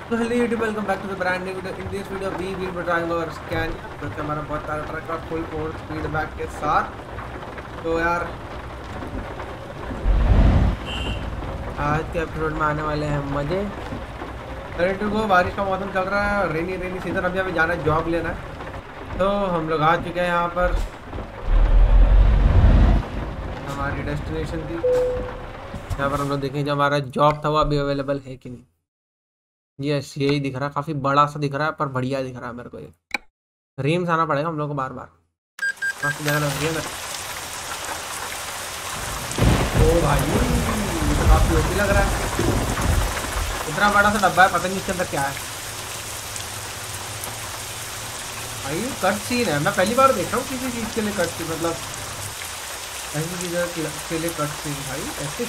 तो hello YouTube, welcome back to the brand new video. In this video we will be trying our scan, जो कि हमारा बहुत सारा ट्रक का फुल 4 स्पीड बैक के साथ। तो यार आज के एपिसोड में आने वाले हैं मजे। Ready to go. बारिश का मौसम चल रहा है, रेनी रेनी सीजन। अभी हमें जाना है, जॉब लेना है। तो हम लोग आ चुके हैं यहाँ पर। हमारी डेस्टिनेशन थी यहाँ पर। हम लोग देखें जो हमारा जॉब था वो अभी अवेलेबल है कि नहीं। यस, यही दिख रहा है। काफ़ी बड़ा सा दिख रहा है, पर बढ़िया दिख रहा है मेरे को। ये रीम्स आना पड़ेगा हम लोग को बार बार। मस्त जगह लग रही है मेरे। ओ भाई, ये तो काफी ओपी लग रहा है। इतना बड़ा सा डब्बा है, पता नहीं इसके अंदर क्या है। भाई कट सीन है, मैं पहली बार देख रहा हूँ किसी चीज के लिए कट सीन। मतलब ऐसी चीजों के लिए कट सीन भाई ऐसे।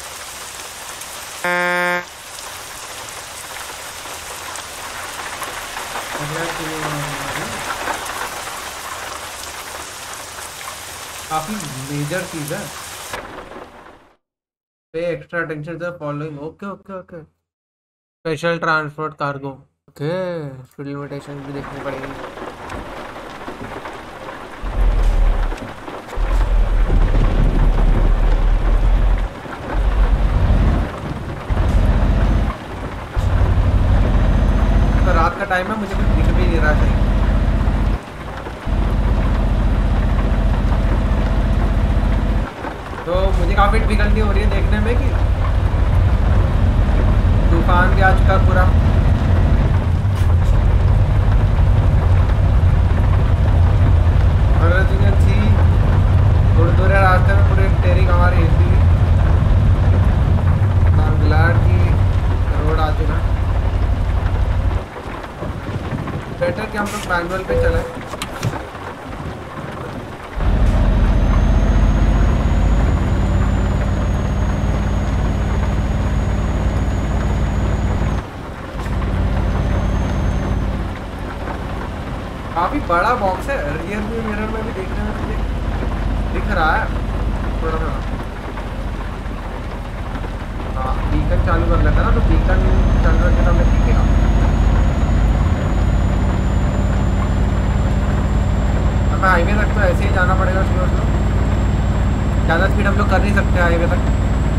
काफी मेजर चीज है। Pay extra attention to the following. Okay okay okay. Special transport cargo. Okay, speed limitation भी देखनी पड़ेगी। तो रात का टाइम है, मुझे कुछ दिख भी नहीं रहा सही। तो मुझे काफी डिफिकल्टी हो रही है देखने में कि तूफान भी आ चुका पूरा। और as you can see, थोड़े दूर रास्ते में पूरे टेरिंग हमारी हिल। I'm glad कि रोड आ चुका। बेटर कि हम लोग मैनुअल पे चले। काफी बड़ा बॉक्स है, रियर व्यू मिरर में भी देखने में मुझे दिख रहा है थोड़ा थोड़ा। हाँ, बीकन चालू कर लेता ना, तो बीकन चालू करके तो हमें दिखेगा। हमें हाईवे तक तो ऐसे ही जाना पड़ेगा स्लो स्लो। ज़्यादा स्पीड हम लोग कर नहीं सकते हाईवे तक।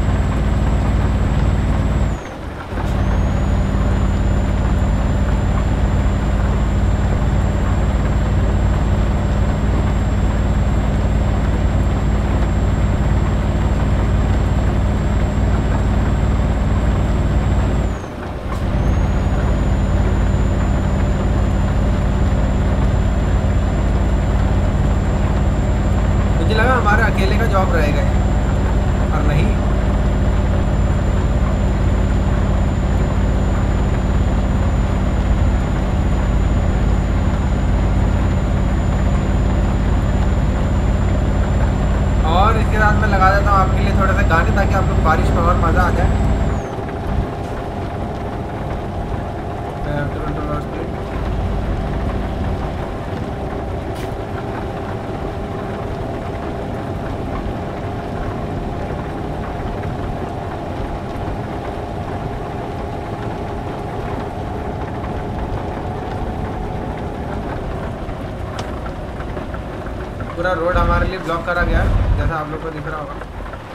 मुझे लगा हमारे अकेले का जॉब रहेगा ये, और नहीं। और इसके साथ मैं लगा देता हूँ आपके लिए थोड़े से गाने, ताकि आप लोग बारिश में और मज़ा आ जाए। पूरा रोड हमारे लिए ब्लॉक करा गया है, जैसा आप लोग को दिख रहा होगा।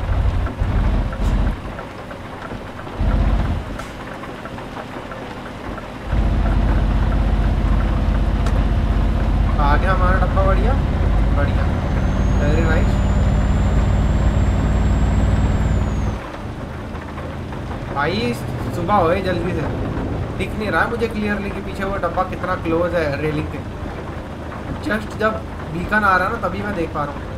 आगे हमारा डब्बा बढ़िया बढ़िया, वेरी नाइस। भाई सुबह होए जल्दी से। दिख नहीं रहा है मुझे क्लियरली कि पीछे वो डब्बा कितना क्लोज है रेलिंग के। जस्ट जब बीकन आ रहा है ना, तभी मैं देख पा रहा हूँ।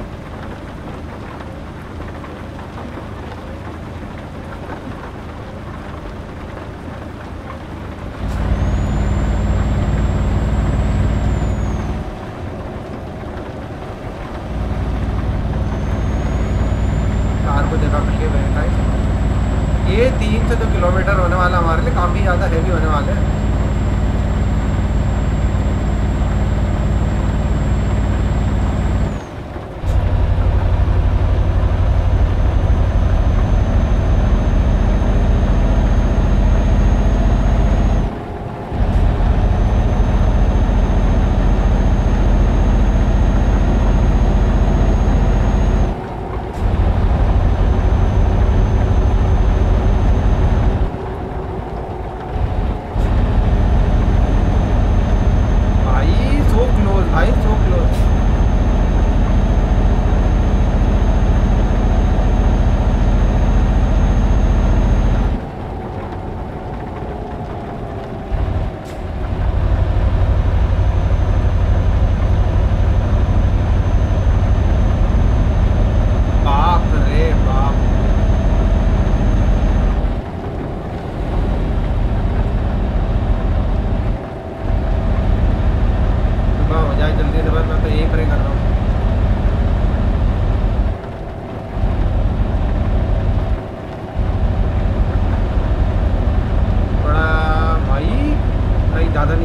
कार को जगह मिल गई, वेरी नाइस। ये 3 से 2 किलोमीटर होने वाला हमारे लिए, काफ़ी ज़्यादा हैवी होने वाले हैं।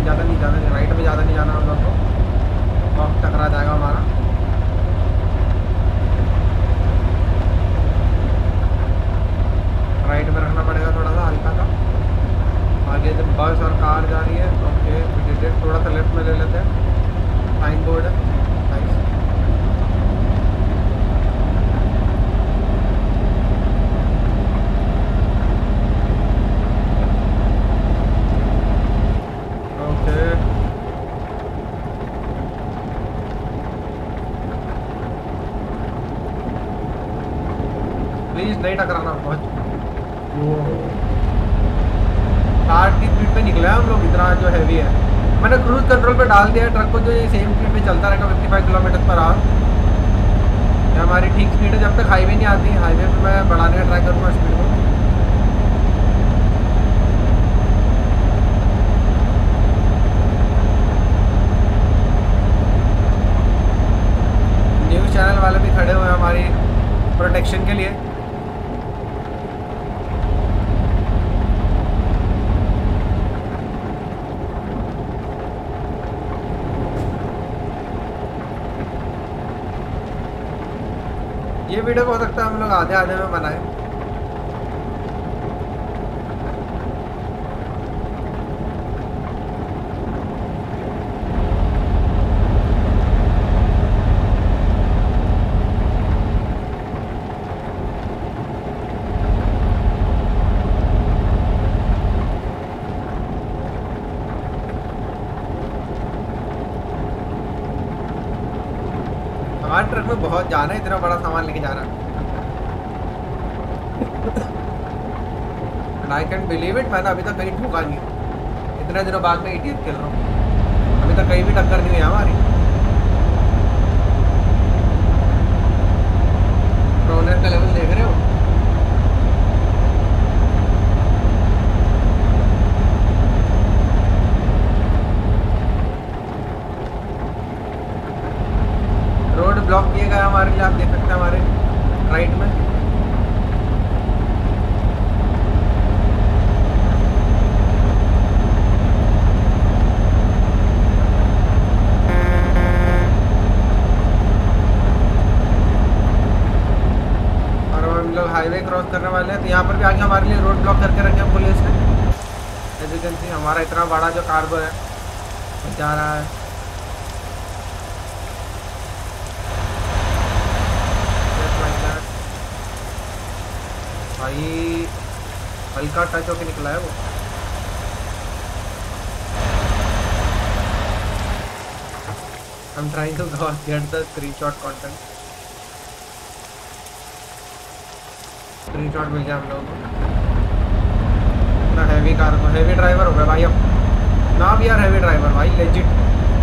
ज़्यादा नहीं, ज़्यादा नहीं, राइट में ज़्यादा नहीं जाना हम लोग को, वक्त टकरा जाएगा हमारा। राइट में रखना पड़ेगा थोड़ा सा हल्का सा। आगे जब बस और कार जा रही है, ओके थोड़ा सा लेफ्ट में ले लेते हैं, साइन बोर्ड है, नाइस। ओके प्लीज नहीं टकराना बहुत। वो 60 की स्पीड पे निकला है हम लोग, इतना जो हैवी है। मैंने क्रूज कंट्रोल पे डाल दिया है ट्रक को, जो ये सेम स्पीड पे चलता रहेगा 55 किलोमीटर पर आवर। ये हमारी ठीक स्पीड है, जब तक हाईवे नहीं आती, हाईवे पे मैं बढ़ाने का ट्राई करूँगा स्पीड को। न्यूज़ चैनल वाले भी खड़े हुए हैं हमारी प्रोटेक्शन के लिए। ये वीडियो हो सकता है हम लोग आधे आधे में बनाए। हमारे ट्रक में बहुत जाना है, इतना बड़ा सामान लेके जा रहा है। आई कैन बिलीव इट, मैंने अभी तक कहीं ठोका नहीं, इतने दिनों बाद में एटीएफ खेल रहा हूँ, अभी तक कहीं भी टक्कर नहीं हुई है हमारी। रोनेट का लेवल देख रहे हो? रोड ब्लॉक किए गए हमारे लिए, आप देख सकते हैं हमारे राइट में। हाईवे क्रॉस करने वाले हैं, तो यहाँ पर भी आगे हमारे लिए रोड ब्लॉक करके रखे हैं पुलिस ने। एज यू कैन सी हमारा इतना बड़ा जो कार्गो है जा रहा है। भाई हल्का टच होके निकला है वो। I'm trying to get the screenshot content। Screenshot मिल गया हम लोगों को। इतना हैवी कार को, हैवी ड्राइवर हो गया भाई अब ना भी यार, हैवी ड्राइवर भाई लेजिट।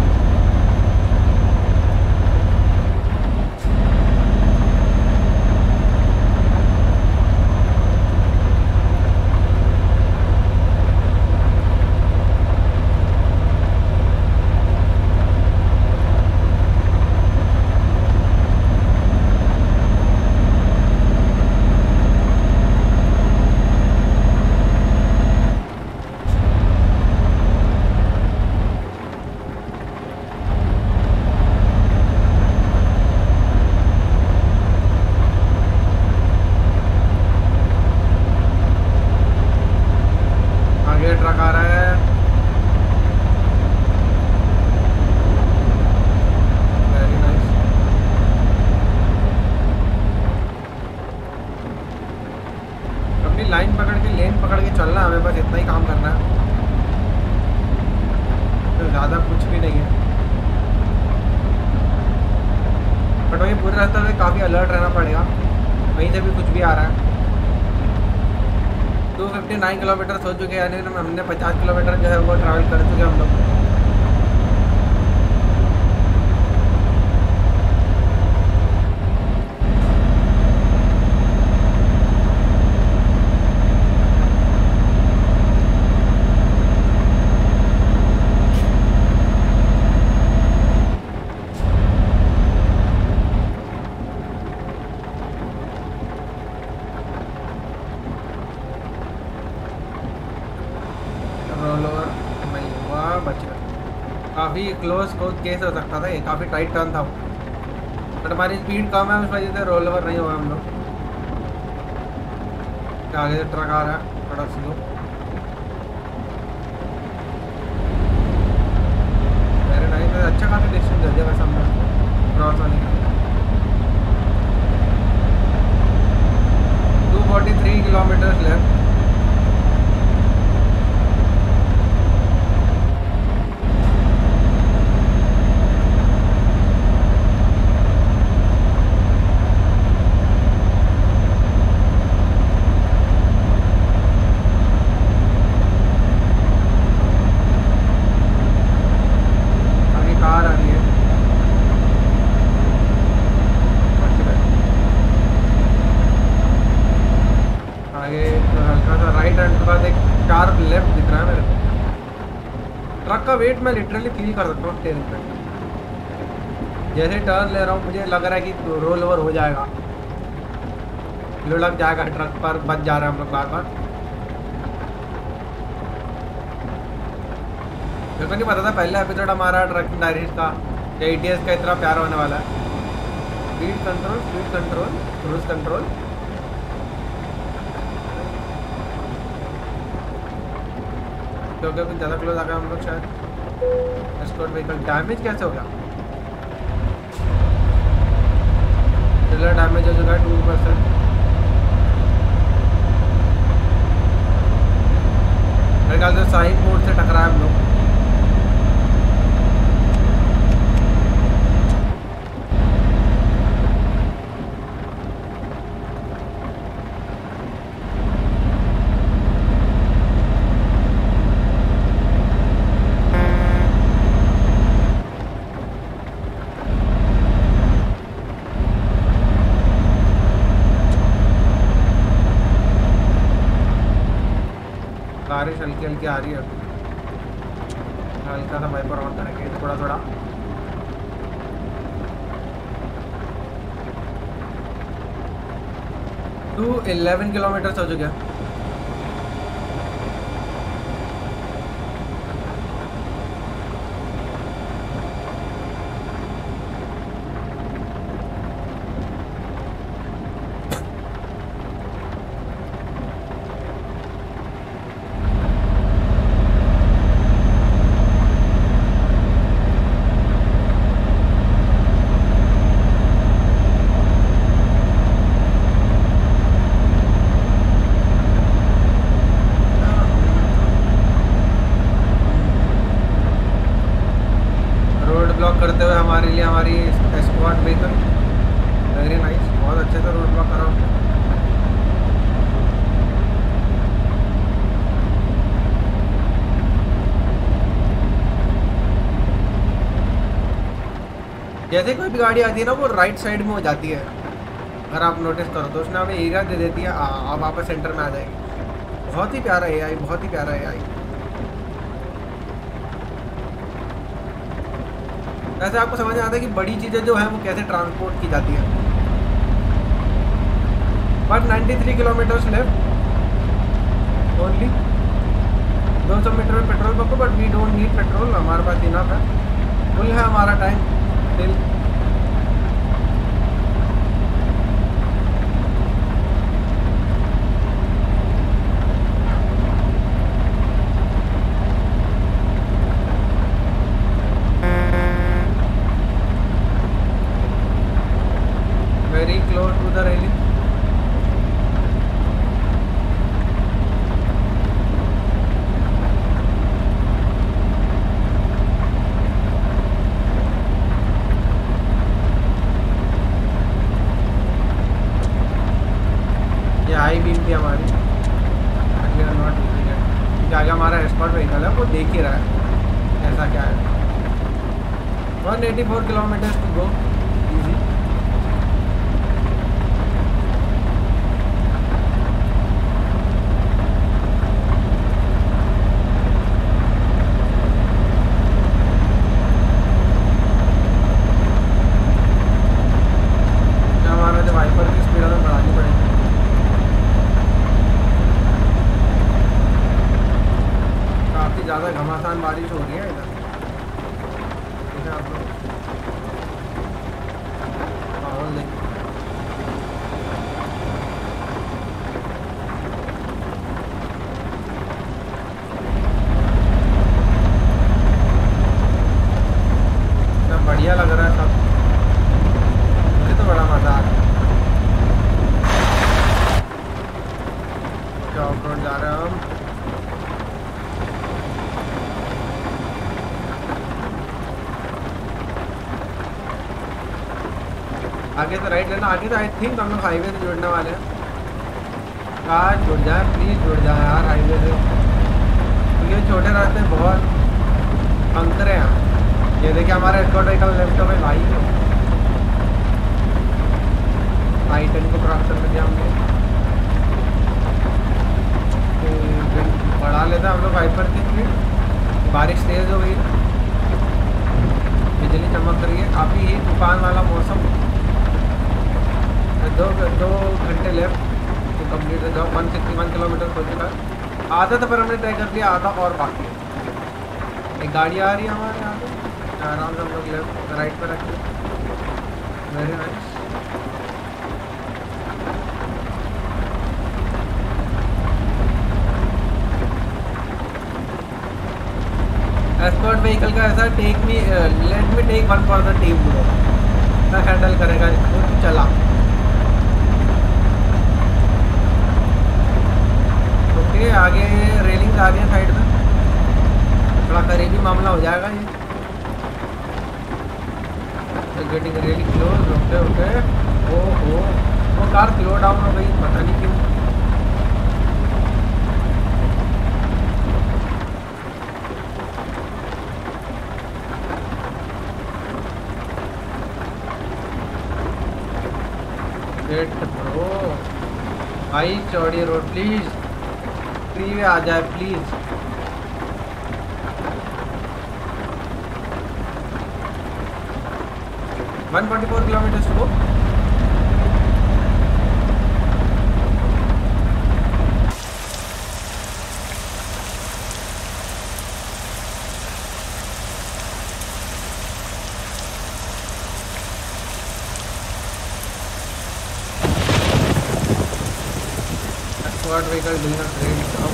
लाइन पकड़ के, लेन पकड़ के चलना है हमें, बस इतना ही काम करना है, तो ज़्यादा कुछ भी नहीं है। बट वही पूरे रास्ते में काफ़ी अलर्ट रहना पड़ेगा, कहीं से भी कुछ भी आ रहा है। 259 किलोमीटर हो चुके हैं, यानी हमने 50 किलोमीटर जो है वो ट्रैवल कर चुके हम लोग। बच गए। काफ़ी क्लोज केस हो सकता था, ये काफ़ी टाइट टर्न था वो, बट हमारी स्पीड कम है, उस वजह से रोल ओवर नहीं हुआ हम लोग। आगे से ट्रक आ रहा है थोड़ा स्लो। वेरी नाइस, अच्छा खासा डिस्टेंस दे दिया वैसे हमने क्रॉस होने का। 243 किलोमीटर लेफ्ट। वेट मैं लिटरली फील कर सकता हूँ स्टीयरिंग पे। जैसे टर्न ले रहा हूँ मुझे लग रहा है कि रोल ओवर हो जाएगा, लुढ़क जाएगा ट्रक पर, बच जा रहा है हम लोग बार बार। मेरे को नहीं पता था पहले एपिसोड हमारा ट्रकिंग डायरीज का ATS का इतना प्यारा होने वाला है। Speed control, cruise control. क्योंकि कुछ ज़्यादा क्लोज आ गया हम लोग शायद। एस्कॉर्ट व्हीकल डैमेज कैसे होगा? ट्रेलर डैमेज हो चुका है 2%। मेरे ख्याल से साइन बोर्ड से टकरा है हम लोग। बारिश हल्की हल्की आ रही है, हल्का सा वाइपर ऑन करेंगे थोड़ा थोड़ा। टू 11 किलोमीटर हो चुके हैं। जैसे कोई भी गाड़ी आती है ना वो राइट साइड में हो जाती है, अगर आप नोटिस करो तो उसने हमें एरिया दे देती है, अब वापस सेंटर में आ जाएगी। बहुत ही प्यारा AI, बहुत ही प्यारा AI। वैसे आपको समझ में आता है कि बड़ी चीज़ें जो है वो कैसे ट्रांसपोर्ट की जाती है। But 93 kilometres left only. 200 metre में petrol pump, but we don't need petrol, हमारे पास इनफ है, फुल है हमारा time till. Very close to the railing. High beam थी हमारी, आगे हमारा एस्कॉर्ट व्हीकल है वो देख ही रहा है ऐसा क्या है। 184 किलोमीटर टू गो इजी। हमारा जो वाइपर की स्पीड हमें बढ़ानी पड़ेगी। काफ़ी ज़्यादा है, घमासान बारिश हो रही है इधर। देखिए आप लोग माहौल देखिए। बढ़िया लग रहा है सब, मुझे तो बड़ा मज़ा आ रहा है। ऑफ रोड जा रहे हैं हम। आगे तो राइट लेना, आगे तो आई थिंक हम लोग हाईवे से जुड़ने वाले हैं। काश जुड़ जाए, प्लीज़ जुड़ जाए यार हाईवे से, क्योंकि ये छोटे रास्ते बहुत अंतरे हैं। ये देखिए हमारा एस्कॉर्ट व्हीकल लेफ्ट में भाई I-10 को क्रॉस कर दिया हमने। तो बढ़ा लेते हैं हम लोग हाइपर की स्पीड। बारिश तेज़ हो गई, बिजली चमक रही है, काफ़ी ही तूफान वाला मौसम। दो घंटे लेफ्ट तो कंप्लीट हो जाओ। 161 किलोमीटर हो चुका है। आधा तो पर हमने तय कर लिया, आधा और बाकी है। एक गाड़ी आ रही है हमारे यहाँ पे, आराम से हम लोग लेफ्ट राइट पर रखें। Very nice. एस्कॉर्ट व्हीकल का ऐसा take me let me take one for the team बोलो, हैंडल करेगा इसको। चला ओके, आगे रेलिंग आ रही है साइड में, थोड़ा करीबी मामला हो जाएगा ये। Getting really close. Okay okay. ओहो, वो कार स्लो डाउन हो गई, पता नहीं क्यों। गेट ब्रो भाई, चौड़ी रोड प्लीज, फ्रीवे आ जाए प्लीज। वन 144 किलोमीटर को escort vehicle doing a great job.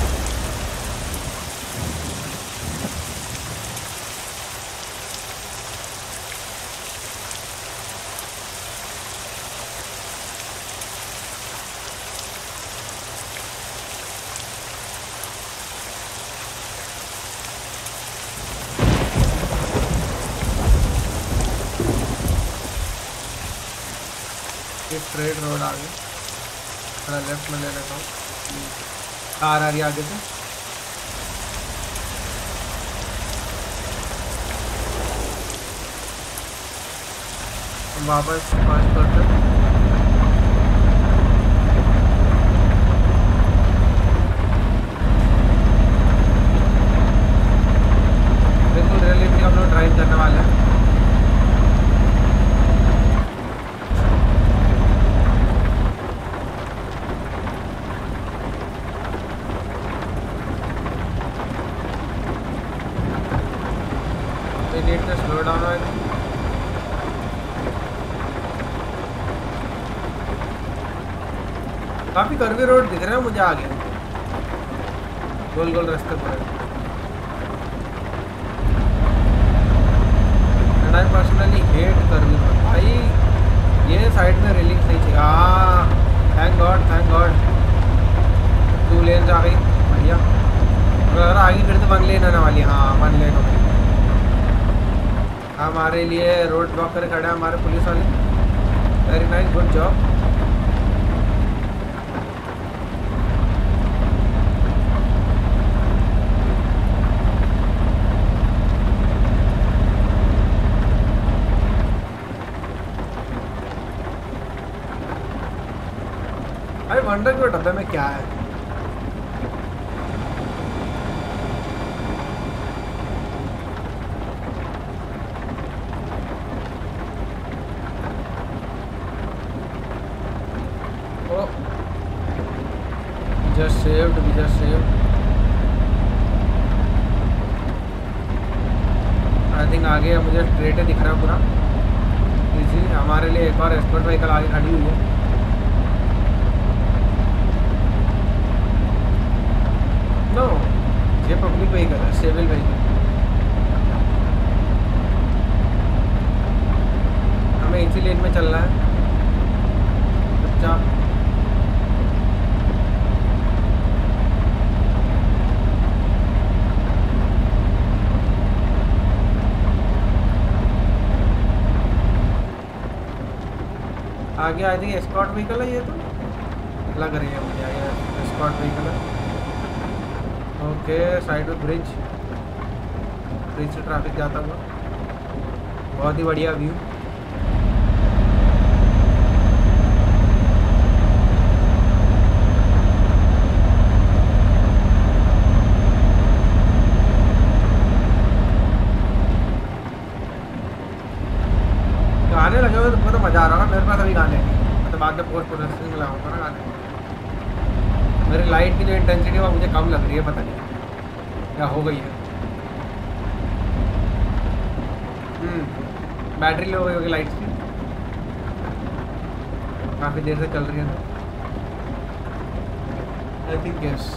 Straight road आ गई, थोड़ा लेफ्ट में ले लेता हूँ। कार आ रही है आगे से। हम वापस पास करते हैं। बिल्कुल रियलिस्टिक हम लोग ड्राइव करने वाले हैं। स्लो डाउन है, काफी कर्वी रोड दिख रहे हैं मुझे आगे, गोल गोल रास्ते पर। And I personally hate curvy road भाई, ये साइड में रेलिंग नहीं चाहिए। हाँ थैंक गॉड 2 लेन आ गई, बढ़िया। अगर आगे फिर तो 1 लेन आने वाली है। हाँ 1 लेन हो गई। हमारे लिए रोड ब्लॉक कर खड़े हैं हमारे पुलिस वाले। Very nice, good job. अरे वंडर के डब्बे में क्या है? We just saved. थिंक आगे मुझे स्ट्रेट दिख रहा है पूरा इजी। हमारे लिए एक और एस्कॉर्ट व्हीकल आगे खड़ी हुई है। नो, ये पब्लिक व्हीकल है, सिविल व्हीकल। हमें इसी लेन में चलना है। चुपचाप आगे आई थिंक एस्कॉर्ट व्हीकल है, ये तो लग रही है मुझे आगे एस्कॉर्ट व्हीकल है। ओके, साइड में ब्रिज से ट्रैफिक जाता हुआ, बहुत ही बढ़िया व्यू। गाने लगे हुए तो मज़ा आ रहा होगा। मेरे पास अभी गाने नहीं, तो बाद में पोस्ट प्रोडक्शन में लगाऊंगा ना गाने। मेरी लाइट की जो इंटेंसिटी है मुझे कम लग रही है, पता नहीं क्या हो गई है। बैटरी लो हो गई होगी लाइट्स की, काफ़ी देर से चल रही है तो I think yes.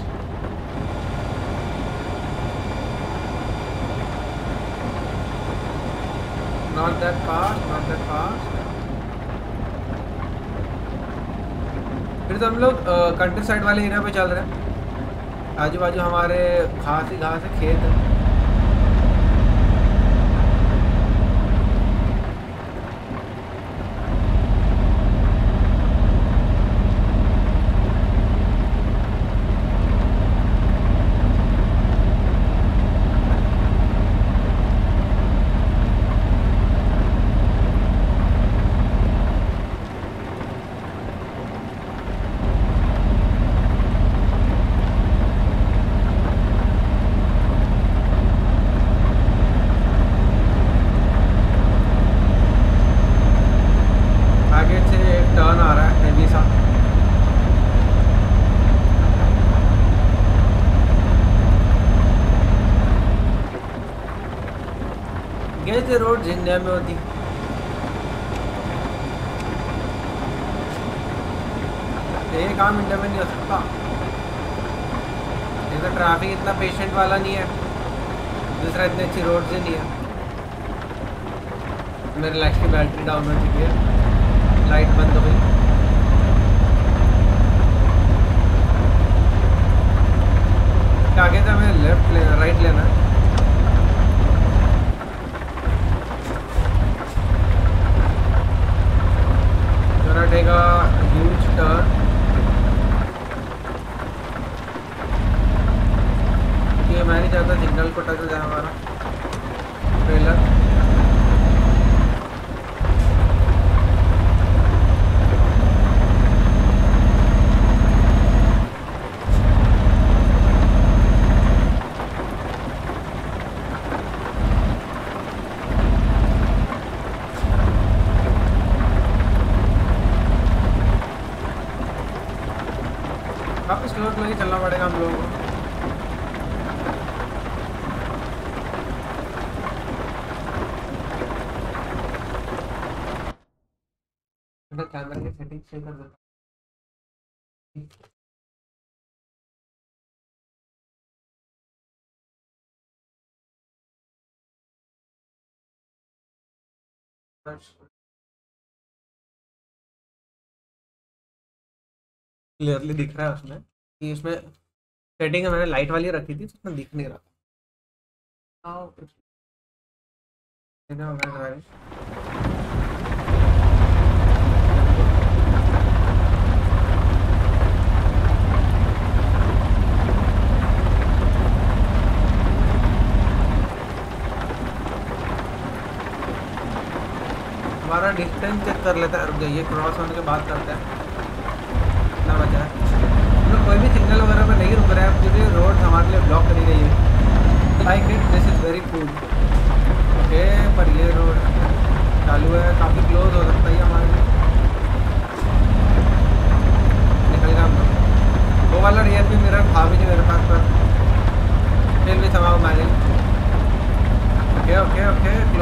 Not that fast, not that fast। फिर तो हम लोग कंट्री साइड वाले एरिया पे चल रहे हैं। आजू बाजू हमारे घास ही घास है, खेत है। रोड इंडिया में होती, ये काम इंडिया में नहीं हो सकता। एक तो ट्रैफिक इतना पेशेंट वाला नहीं है, दूसरा इतनी अच्छी रोड से नहीं है। मेरे लाइट की बैटरी डाउन हो चुकी है, लाइट बंद हो गई। आगे से हमें लेफ्ट लेना, राइट लेना है। Take a huge turn. ये मैं नहीं चाहता सिग्नल को टच हो जाए हमारा ट्रेलर। ही चलना पड़ेगा हम लोगों को। कैमरा की सेटिंग सही कर देता। क्लियरली दिख रहा है उसमें कि इसमें सेटिंग है, मैंने लाइट वाली रखी थी तो उसमें दिख नहीं रहा। हमारा डिस्टेंस चेक कर लेता है। रुक जाइए, क्रॉस होने के बाद करते हैं कितना बचा है। हम लोग कोई भी सिग्नल वगैरह पे नहीं रुक रहे हैं क्योंकि रोड हमारे लिए ब्लॉक करी गई है। Like it, this is very cool. Okay, पर ये रोड चालू है, काफ़ी क्लोज हो सकता है हमारे लिए। निकल गया हम लोग। वो वाला रियर भी मिरर था भी नहीं मेरे पास, पर फिर भी समाओ मैंने। ओके ओके ओके,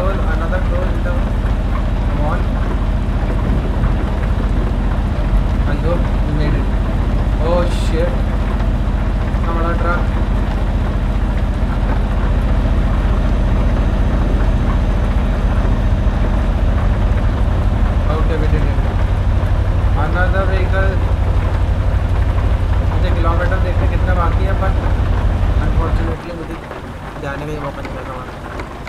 जाने का ही मौका नहीं मिला हमारा।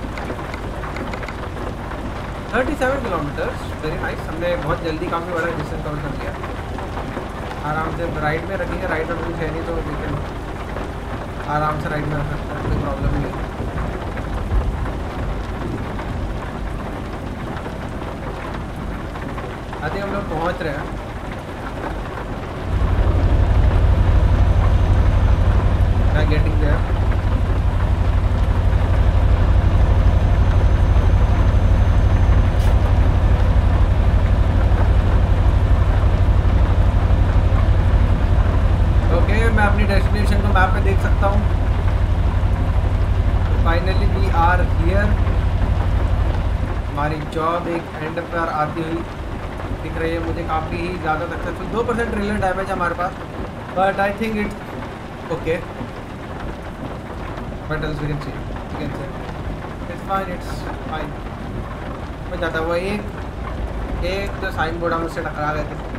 37 किलोमीटर्स, वेरी नाइस। हमने बहुत जल्दी काफ़ी बड़ा डिस्टेंस कवर कर लिया। आराम से राइड में रखेंगे, राइड और कुछ है नहीं तो लेकिन आराम से राइड में रख सकते हैं, कोई प्रॉब्लम नहीं है। अभी हम लोग पहुँच रहे हैं। Getting there. ओके, मैं अपनी डेस्टिनेशन को मैप पे देख सकता हूँ। Finally we are here. हमारी जॉब एक एंड पर आती हुई दिख रही है मुझे, काफ़ी ही ज़्यादा सक्सेसफुल। 2% ट्रिलियन डैमेज है हमारे पास, but I think it's okay. What else we can see? We can say it's fine, it's fine। मैं जाता हुआ एक जो साइन बोर्ड हम उससे टकरा गए थे,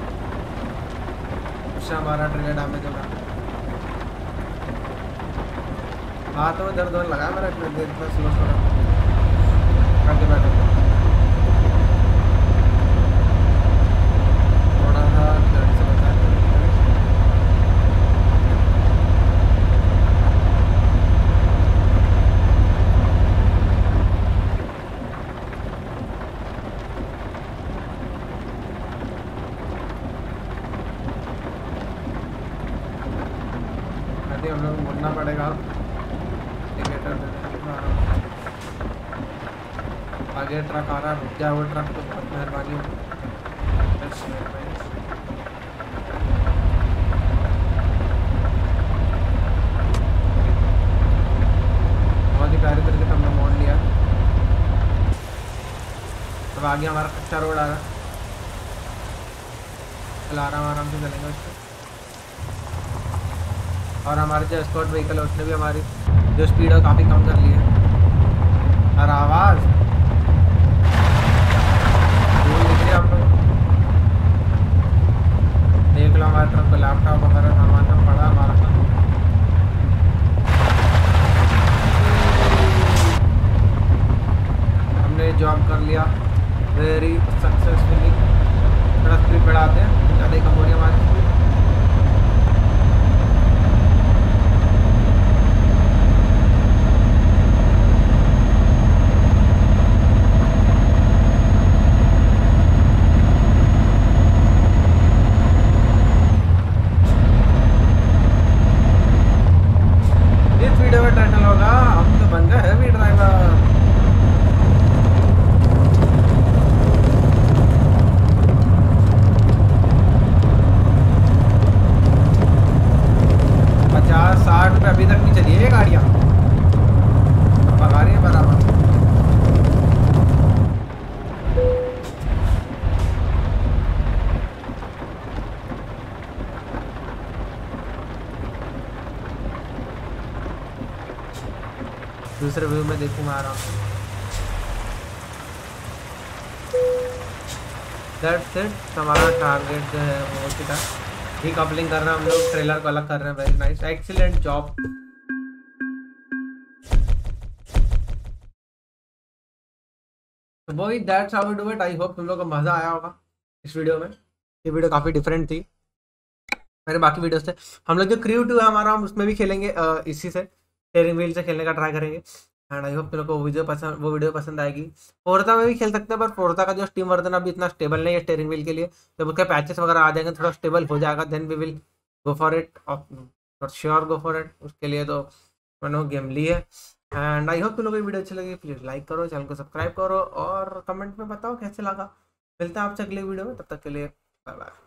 उससे हमारा ट्रिगर डैमेज होगा। हाथ में दर्द होने लगा मेरा, इतना स्लो बैठे थोड़ा सा दर्द से बचा। हम लोग मुड़ना पड़ेगा आगे ट्रक आ रहा है, रुक जाए वो ट्रक तो बहुत मेहरबानी हो। बहुत ही प्यारी तरीके से हमने मोड़ लिया। अब आगे हमारा कच्चा रोड आ रहा है, चला रहा आराम से चलेंगे उस पर। और हमारे जो एस्कॉर्ट व्हीकल है उसने भी हमारी जो स्पीड है काफ़ी कम कर ली है। और आवाज़ दिख रही है आप लोग, देख लो हमारे ट्रक पे लैपटॉप वगैरह सामान सब पड़ा हमारा था। हमने जॉब कर लिया वेरी सक्सेसफुली। थोड़ा स्पीड बढ़ाते हैं, ज़्यादा ही कम हो रही है हमारी स्पीड। अभी तक नहीं चली है गाड़ियाँ, भगा रही है बराबर। दूसरे व्यू में देखूंगा आराम से। दैट्स इट, हमारा टारगेट जो है वो हो चुका है। डीकपलिंग कर रहे हैं हम लोग, ट्रेलर को अलग कर रहे हैं। Very nice, excellent job. वही that's how we do it. I hope तुम लोग को मज़ा आया होगा इस वीडियो में। ये वीडियो काफ़ी डिफरेंट थी मेरे बाकी वीडियो से। हम लोग जो क्रू 2 है हमारा, हम उसमें भी खेलेंगे इसी से, स्टीयरिंग व्हील से खेलने का ट्राई करेंगे। एंड आई होप तुम लोग को वो वीडियो पसंद आएगी। फोर्जा में भी खेल सकते हैं, पर फोर्जा का जो स्टीम वर्जन अभी इतना स्टेबल नहीं है स्टीयरिंग व्हील के लिए। जब उसके पैचेस वगैरह आ जाएंगे, थोड़ा स्टेबल हो जाएगा, then we will go for it, और श्योर गो फॉर इट। उसके लिए तो मैंने गेम ली है। एंड आई होप तुम लोग को वीडियो अच्छी लगी। प्लीज़ लाइक करो, चैनल को सब्सक्राइब करो और कमेंट में बताओ कैसे लगा। मिलते हैं आपसे अगले वीडियो में, तब तक के लिए बाय बाय।